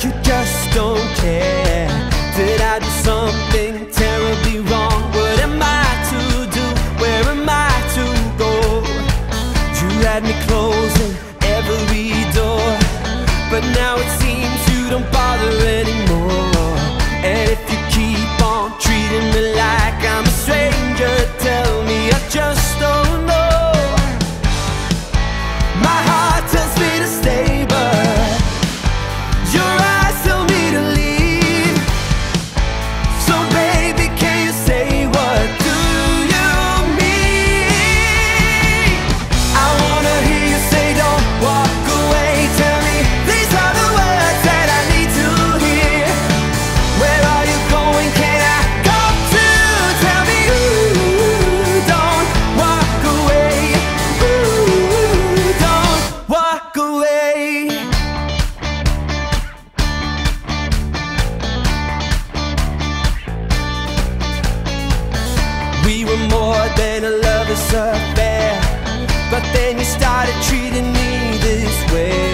you just don't care. Did I do something terribly wrong? What am I to do? Where am I to go? You had me closing every door, but now it seems you don't bother anymore. And if you keep on treating me like I'm a stranger, tell me I just don't know. My heart tells me to stay, but your eyes tell me to leave. So baby, can you say what do you mean? I wanna hear you say don't walk away. Tell me these are the words that I need to hear. Where are you going? Can I go to? Tell me, ooh, don't walk away. Ooh, don't walk away. We were more than a lover's affair, but then you started treating me this way.